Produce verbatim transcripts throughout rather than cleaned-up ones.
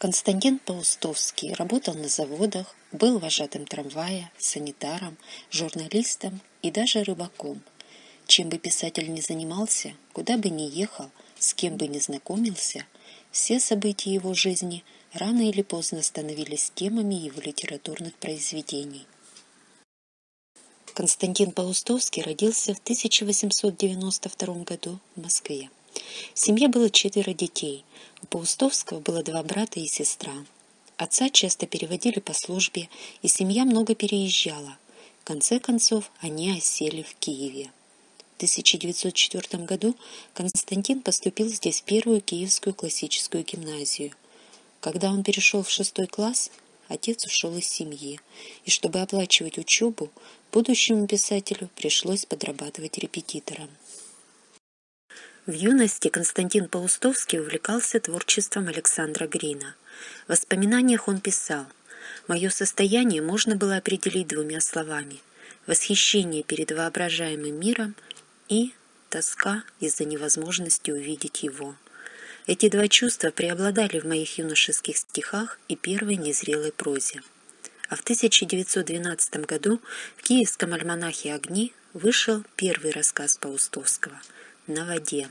Константин Паустовский работал на заводах, был вожатым трамвая, санитаром, журналистом и даже рыбаком. Чем бы писатель ни занимался, куда бы ни ехал, с кем бы ни знакомился, все события его жизни рано или поздно становились темами его литературных произведений. Константин Паустовский родился в тысяча восемьсот девяносто втором году в Москве. В семье было четверо детей. У Паустовского было два брата и сестра. Отца часто переводили по службе, и семья много переезжала. В конце концов, они осели в Киеве. В тысяча девятьсот четвёртом году Константин поступил здесь в первую Киевскую классическую гимназию. Когда он перешел в шестой класс, отец ушел из семьи, и чтобы оплачивать учебу, будущему писателю пришлось подрабатывать репетитором. В юности Константин Паустовский увлекался творчеством Александра Грина. В воспоминаниях он писал: «Мое состояние можно было определить двумя словами – восхищение перед воображаемым миром и тоска из-за невозможности увидеть его. Эти два чувства преобладали в моих юношеских стихах и первой незрелой прозе». А в тысяча девятьсот двенадцатом году в киевском альманахе «Огни» вышел первый рассказ Паустовского «На воде».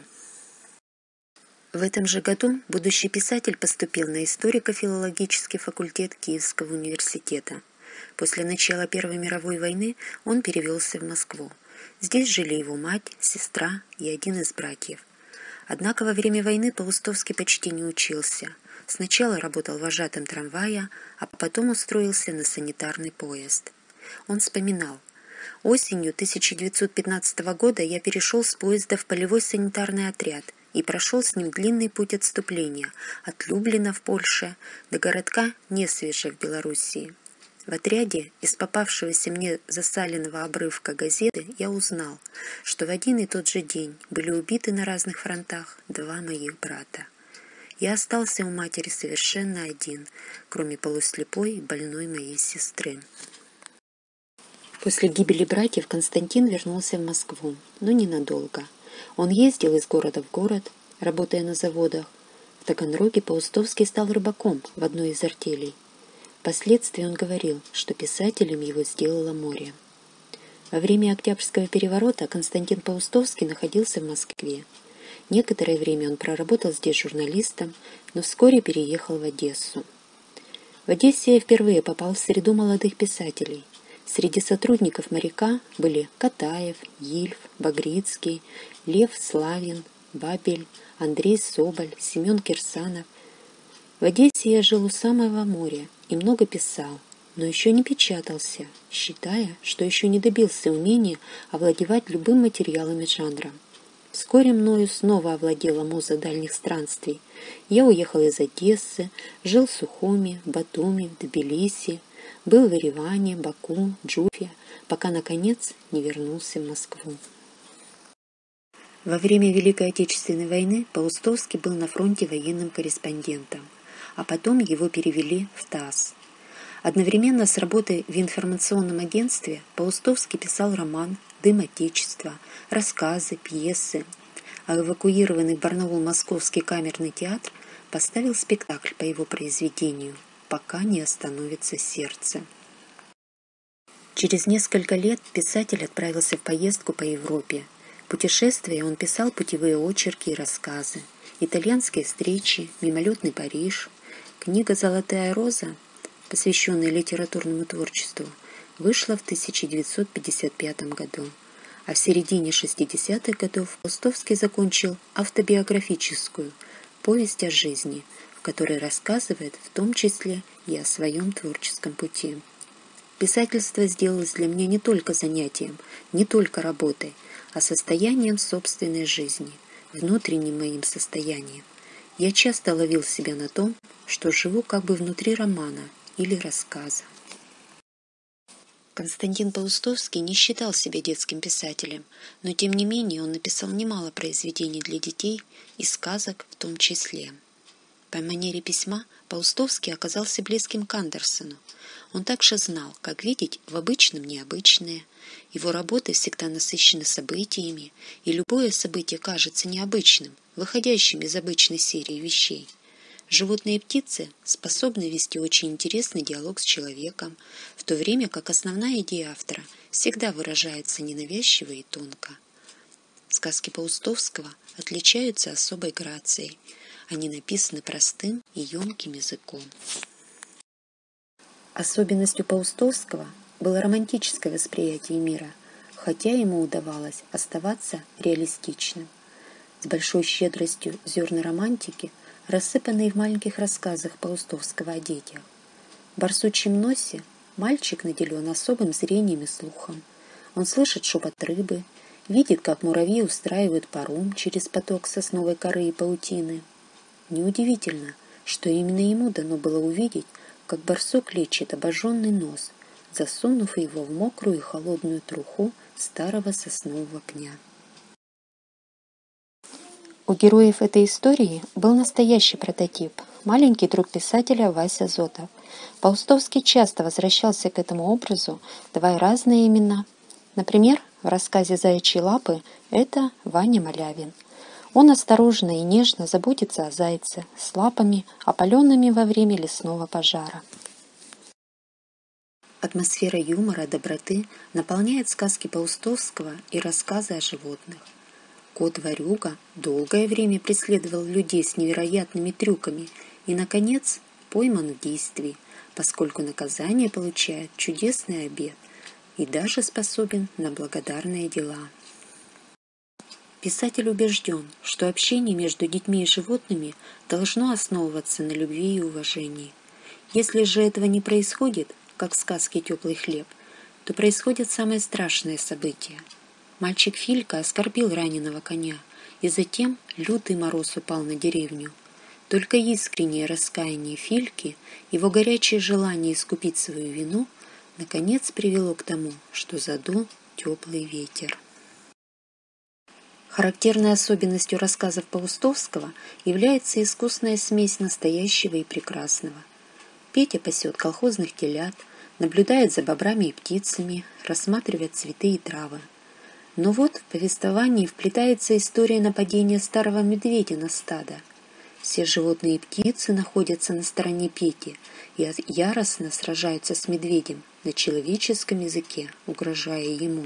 В этом же году будущий писатель поступил на историко-филологический факультет Киевского университета. После начала Первой мировой войны он перевелся в Москву. Здесь жили его мать, сестра и один из братьев. Однако во время войны Паустовский почти не учился. Сначала работал вожатым трамвая, а потом устроился на санитарный поезд. Он вспоминал: «Осенью тысяча девятьсот пятнадцатого года я перешел с поезда в полевой санитарный отряд и прошел с ним длинный путь отступления от Люблина в Польше до городка Несвеже в Белоруссии. В отряде из попавшегося мне засаленного обрывка газеты я узнал, что в один и тот же день были убиты на разных фронтах два моих брата. Я остался у матери совершенно один, кроме полуслепой и больной моей сестры». После гибели братьев Константин вернулся в Москву, но ненадолго. Он ездил из города в город, работая на заводах. В Таганроге Паустовский стал рыбаком в одной из артелей. Впоследствии он говорил, что писателем его сделало море. Во время Октябрьского переворота Константин Паустовский находился в Москве. Некоторое время он проработал здесь журналистом, но вскоре переехал в Одессу. В Одессе я впервые попал в среду молодых писателей. Среди сотрудников «Моряка» были Катаев, Ильф, Багрицкий, Лев Славин, Бабель, Андрей Соболь, Семен Кирсанов. В Одессе я жил у самого моря и много писал, но еще не печатался, считая, что еще не добился умения овладевать любым материалом и жанром. Вскоре мною снова овладела муза дальних странствий. Я уехал из Одессы, жил в Сухуми, Батуми, Тбилиси, был в Ереване, Баку, Джуфе, пока, наконец, не вернулся в Москву. Во время Великой Отечественной войны Паустовский был на фронте военным корреспондентом, а потом его перевели в ТАСС. Одновременно с работой в информационном агентстве Паустовский писал роман «Дым Отечества», рассказы, пьесы, а эвакуированный в Барнаул Московский камерный театр поставил спектакль по его произведению «Пока не остановится сердце». Через несколько лет писатель отправился в поездку по Европе. Путешествуя, он писал путевые очерки и рассказы, итальянские встречи, мимолетный Париж. Книга «Золотая роза», посвященная литературному творчеству, вышла в тысяча девятьсот пятьдесят пятом году, а в середине шестидесятых годов Паустовский закончил автобиографическую «Повесть о жизни», в которой рассказывает в том числе и о своем творческом пути. Писательство сделалось для меня не только занятием, не только работой, а состоянием собственной жизни, внутренним моим состоянием. Я часто ловил себя на том, что живу как бы внутри романа или рассказа. Константин Паустовский не считал себя детским писателем, но тем не менее он написал немало произведений для детей и сказок в том числе. По манере письма Паустовский оказался близким к Андерсену. Он также знал, как видеть в обычном необычное. Его работы всегда насыщены событиями, и любое событие кажется необычным, выходящим из обычной серии вещей. Животные и птицы способны вести очень интересный диалог с человеком, в то время как основная идея автора всегда выражается ненавязчиво и тонко. Сказки Паустовского отличаются особой грацией. Они написаны простым и емким языком. Особенностью Паустовского было романтическое восприятие мира, хотя ему удавалось оставаться реалистичным. С большой щедростью зерна романтики, рассыпанные в маленьких рассказах Паустовского о детях. В «Барсучьем носе» мальчик наделен особым зрением и слухом. Он слышит шепот рыбы, видит, как муравьи устраивают паром через поток сосновой коры и паутины. Неудивительно, что именно ему дано было увидеть, как барсук лечит обожженный нос, засунув его в мокрую и холодную труху старого соснового пня. У героев этой истории был настоящий прототип – маленький друг писателя Вася Зотов. Паустовский часто возвращался к этому образу, давая разные имена. Например, в рассказе «Заячьи лапы» это Ваня Малявин. Он осторожно и нежно заботится о зайце с лапами, опаленными во время лесного пожара. Атмосфера юмора, доброты наполняет сказки Паустовского и рассказы о животных. Кот-ворюга долгое время преследовал людей с невероятными трюками и, наконец, пойман в действии, поскольку наказание получает чудесный обед и даже способен на благодарные дела. Писатель убежден, что общение между детьми и животными должно основываться на любви и уважении. Если же этого не происходит, как в сказке «Теплый хлеб», то происходят самые страшные события. Мальчик Филька оскорбил раненого коня, и затем лютый мороз упал на деревню. Только искреннее раскаяние Фильки, его горячее желание искупить свою вину, наконец привело к тому, что задул теплый ветер. Характерной особенностью рассказов Паустовского является искусная смесь настоящего и прекрасного. Петя пасет колхозных телят, наблюдает за бобрами и птицами, рассматривает цветы и травы. Но вот в повествовании вплетается история нападения старого медведя на стадо. Все животные и птицы находятся на стороне Пети и яростно сражаются с медведем на человеческом языке, угрожая ему.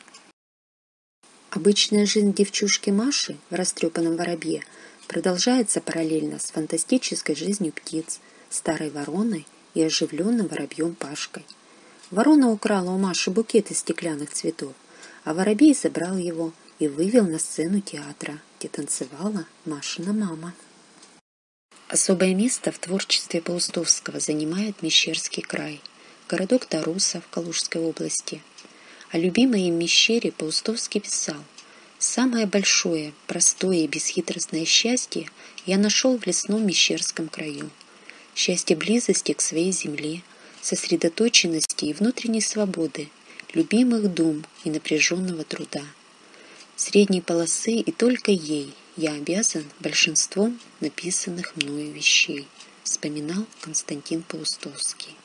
Обычная жизнь девчушки Маши в растрепанном воробье продолжается параллельно с фантастической жизнью птиц, старой вороной и оживленным воробьем Пашкой. Ворона украла у Маши букет из стеклянных цветов, а воробей забрал его и вывел на сцену театра, где танцевала Машина мама. Особое место в творчестве Паустовского занимает Мещерский край, городок Таруса в Калужской области. О любимой им Мещере Паустовский писал: «Самое большое, простое и бесхитростное счастье я нашел в лесном Мещерском краю. Счастье близости к своей земле, сосредоточенности и внутренней свободы, любимых дум и напряженного труда. Средней полосы и только ей я обязан большинством написанных мною вещей», вспоминал Константин Паустовский.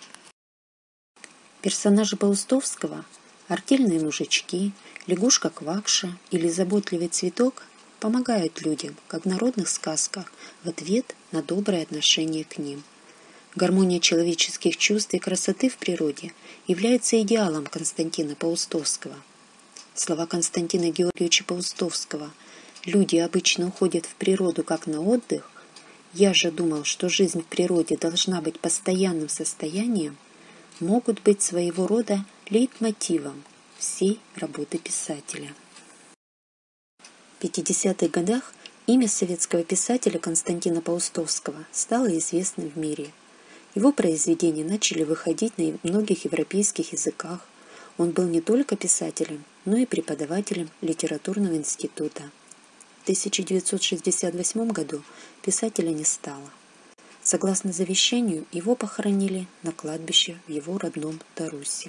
Персонажи Паустовского – артельные мужички, лягушка Квакша или заботливый цветок – помогают людям, как в народных сказках, в ответ на доброе отношение к ним. Гармония человеческих чувств и красоты в природе является идеалом Константина Паустовского. Слова Константина Георгиевича Паустовского «Люди обычно уходят в природу как на отдых», «Я же думал, что жизнь в природе должна быть постоянным состоянием», могут быть своего рода лейтмотивом всей работы писателя. В пятидесятых годах имя советского писателя Константина Паустовского стало известным в мире. Его произведения начали выходить на многих европейских языках. Он был не только писателем, но и преподавателем литературного института. В тысяча девятьсот шестьдесят восьмом году писателя не стало. Согласно завещанию, его похоронили на кладбище в его родном Тарусе.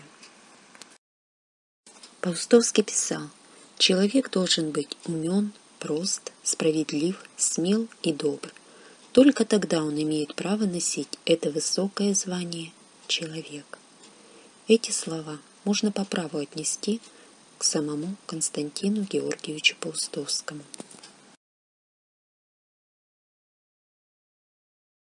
Паустовский писал: «Человек должен быть умен, прост, справедлив, смел и добр. Только тогда он имеет право носить это высокое звание человек». Эти слова можно по праву отнести к самому Константину Георгиевичу Паустовскому.